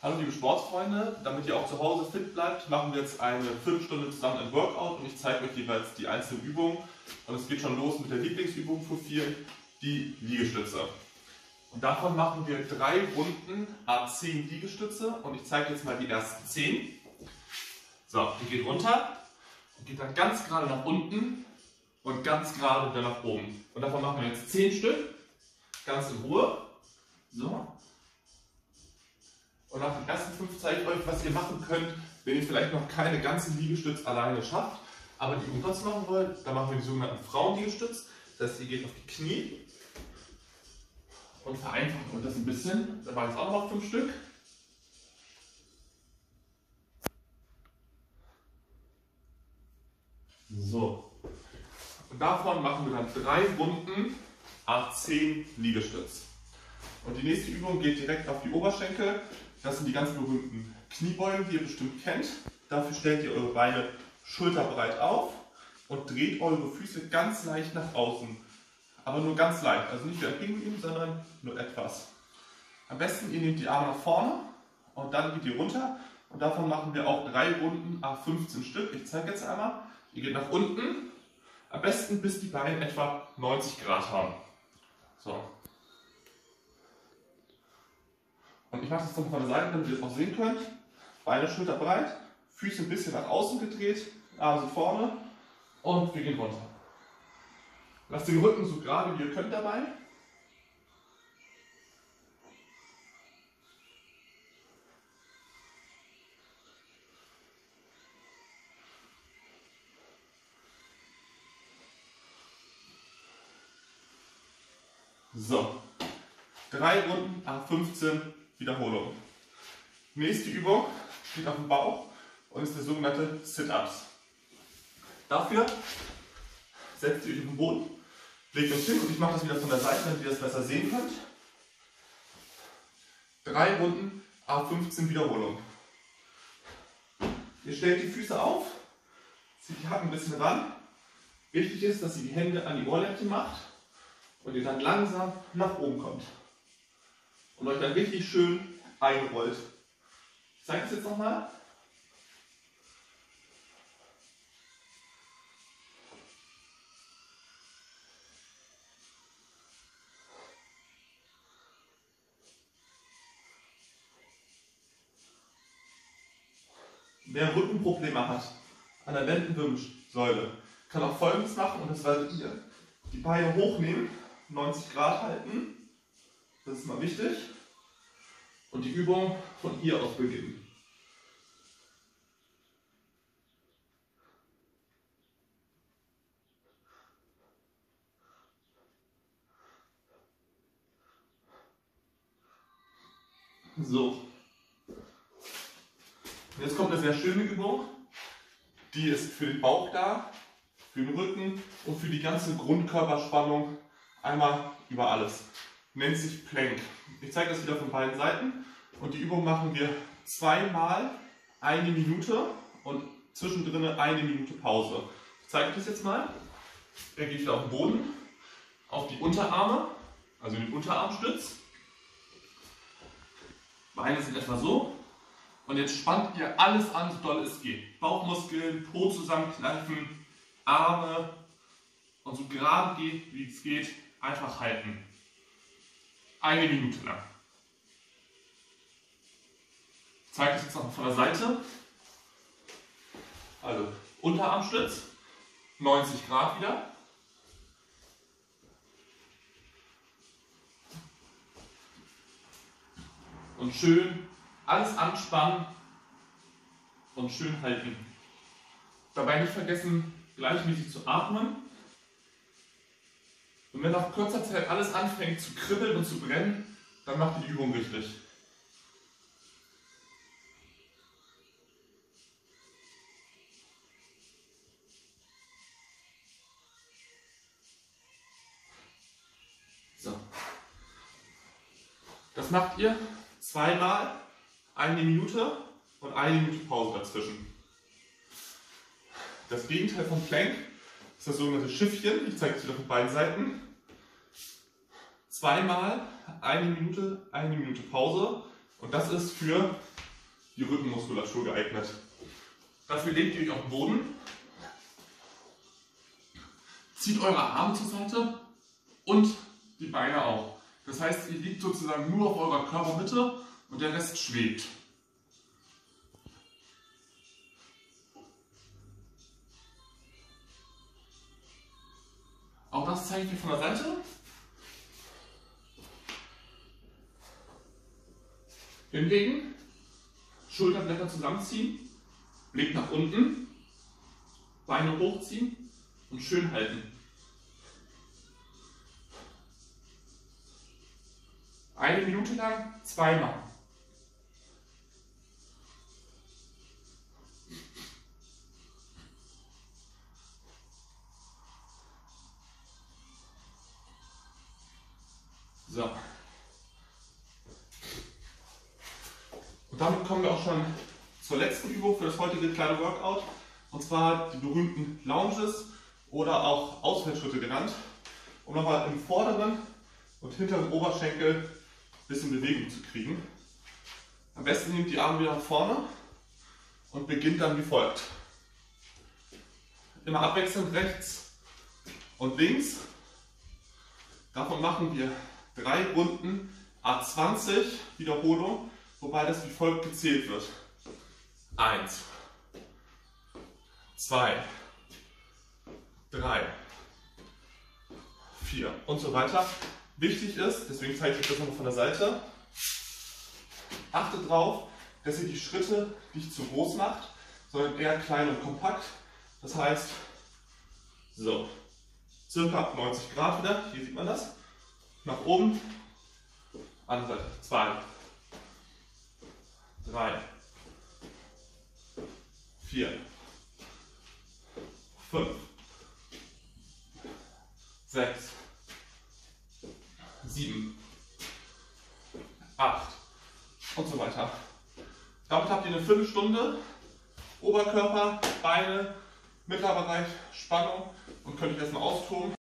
Hallo liebe Sportsfreunde, damit ihr auch zu Hause fit bleibt, machen wir jetzt eine Viertelstunde zusammen ein Workout und ich zeige euch jeweils die einzelnen Übungen. Und es geht schon los mit der Lieblingsübung von vielen, die Liegestütze. Und davon machen wir 3 Runden à 10 Liegestütze und ich zeige jetzt mal die ersten 10. So, ihr geht runter und geht dann ganz gerade nach unten und ganz gerade wieder nach oben. Und davon machen wir jetzt 10 Stück, ganz in Ruhe. So. Und nach den ersten 5 zeige ich euch, was ihr machen könnt, wenn ihr vielleicht noch keine ganzen Liegestütz alleine schafft, aber die Umsatz machen wollt. Dann machen wir die sogenannten Frauenliegestütz. Das heißt, ihr geht auf die Knie und vereinfachen und das ein bisschen. Da waren jetzt auch noch 5 Stück. So. Und davon machen wir dann 3 Runden à 10 Liegestütz. Und die nächste Übung geht direkt auf die Oberschenkel. Das sind die ganz berühmten Kniebeugen, die ihr bestimmt kennt. Dafür stellt ihr eure Beine schulterbreit auf und dreht eure Füße ganz leicht nach außen. Aber nur ganz leicht, also nicht wie ein Pinguin, sondern nur etwas. Am besten ihr nehmt die Arme nach vorne und dann geht ihr runter. Und davon machen wir auch 3 Runden à 15 Stück. Ich zeige jetzt einmal. Ihr geht nach unten, am besten bis die Beine etwa 90 Grad haben. So. Und ich mache das dann von der Seite, damit ihr es auch sehen könnt. Beine schulterbreit, Füße ein bisschen nach außen gedreht, Arme vorne und wir gehen runter. Lasst den Rücken so gerade wie ihr könnt dabei. So, 3 Runden à 15 Wiederholungen. Nächste Übung steht auf dem Bauch und ist der sogenannte Sit-Ups. Dafür setzt ihr euch auf den Boden, legt euch hin und ich mache das wieder von der Seite, damit ihr das besser sehen könnt. 3 Runden à 15 Wiederholungen. Ihr stellt die Füße auf, zieht die Hacken ein bisschen ran. Wichtig ist, dass ihr die Hände an die Ohrläppchen macht und ihr dann langsam nach oben kommt. Und euch dann richtig schön einrollt. Ich zeige es jetzt nochmal. Wer Rückenprobleme hat, an der Lendenwirbelsäule, kann auch Folgendes machen, und das werdet ihr: die Beine hochnehmen, 90 Grad halten, das ist mal wichtig, und die Übung von hier aus beginnen. So. Jetzt kommt eine sehr schöne Übung, die ist für den Bauch da, für den Rücken und für die ganze Grundkörperspannung einmal über alles. Nennt sich Plank. Ich zeige das wieder von beiden Seiten und die Übung machen wir 2-mal 1 Minute und zwischendrin 1 Minute Pause. Ich zeige das jetzt mal. Er geht wieder auf den Boden, auf die Unterarme, also den Unterarmstütz. Beine sind etwa so. Und jetzt spannt ihr alles an, so doll es geht. Bauchmuskeln, Po zusammenkneifen, Arme und so gerade geht, wie es geht, einfach halten. 1 Minute lang. Ich zeige das jetzt noch von der Seite. Also Unterarmstütz, 90 Grad wieder. Und schön alles anspannen und schön halten. Dabei nicht vergessen, gleichmäßig zu atmen. Und wenn nach kurzer Zeit alles anfängt zu kribbeln und zu brennen, dann macht ihr die Übung richtig. So. Das macht ihr 2-mal 1 Minute und 1 Minute Pause dazwischen. Das Gegenteil von Plank ist das sogenannte Schiffchen. Ich zeige es wieder von beiden Seiten. 2-mal 1 Minute Pause Und das ist für die Rückenmuskulatur geeignet. Dafür legt ihr euch auf den Boden, zieht eure Arme zur Seite und die Beine auch. Das heißt, ihr liegt sozusagen nur auf eurer Körpermitte und der Rest schwebt. Auch das zeige ich dir von der Seite. Hinlegen, Schulterblätter zusammenziehen, Blick nach unten, Beine hochziehen und schön halten. Eine Minute lang, zweimal. So. Und damit kommen wir auch schon zur letzten Übung für das heutige kleine Workout. Und zwar die berühmten Lunges oder auch Ausfallschritte genannt, um nochmal im vorderen und hinteren Oberschenkel ein bisschen Bewegung zu kriegen. Am besten nehmt die Arme wieder nach vorne und beginnt dann wie folgt. Immer abwechselnd rechts und links. Davon machen wir 3 Runden A20 Wiederholung, wobei das wie folgt gezählt wird. 1, 2, 3, 4 und so weiter. Wichtig ist, deswegen zeige ich euch das nochmal von der Seite, achtet darauf, dass ihr die Schritte nicht zu groß macht, sondern eher klein und kompakt. Das heißt, so, circa 90 Grad wieder, hier sieht man das, nach oben, andere Seite, 2, 3, 4, 5, 6, 7, 8 und so weiter. Damit habt ihr eine Viertelstunde Oberkörper, Beine, Mittlerbereich, Spannung und könnt euch erstmal austoben.